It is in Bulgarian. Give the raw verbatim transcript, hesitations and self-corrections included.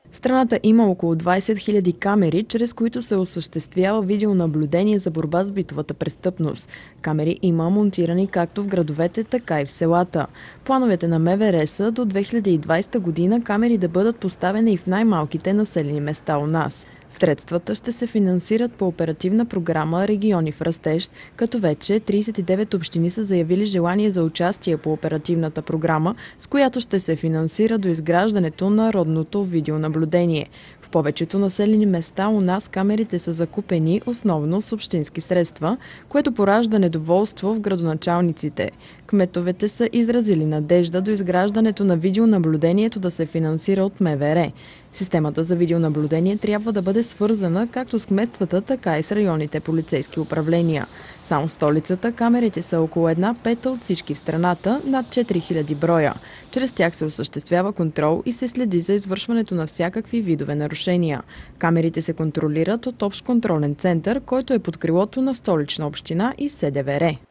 В страната има около двайсет хиляди камери, чрез които се осъществява видеонаблюдение за борба с битовата престъпност. Камери има монтирани както в градовете, така и в селата. Плановете на М В Р са до две хиляди и двайсета година камери да бъдат поставени и в най-малките населени места у нас. Средствата ще се финансират по оперативна програма "Региони в растеж", като вече трийсет и девет общини са заявили желание за участие по оперативната програма, с която ще се финансира до изграждането на родното видеонаблюдение. В повечето населени места у нас камерите са закупени основно с общински средства, което поражда недоволство в градоначалниците. Кметовете са изразили надежда до изграждането на видеонаблюдението да се финансира от М В Р. Системата за видеонаблюдение трябва да бъде свързана както с кметствата, така и с районните полицейски управления. Само в столицата камерите са около една пета от всички в страната, над четири хиляди броя. Чрез тях се осъществява контрол и се следи за извършването на всякакви видове нарушения. Камерите се контролират от общ контролен център, който е под крилото на Столична община и С Д В Р.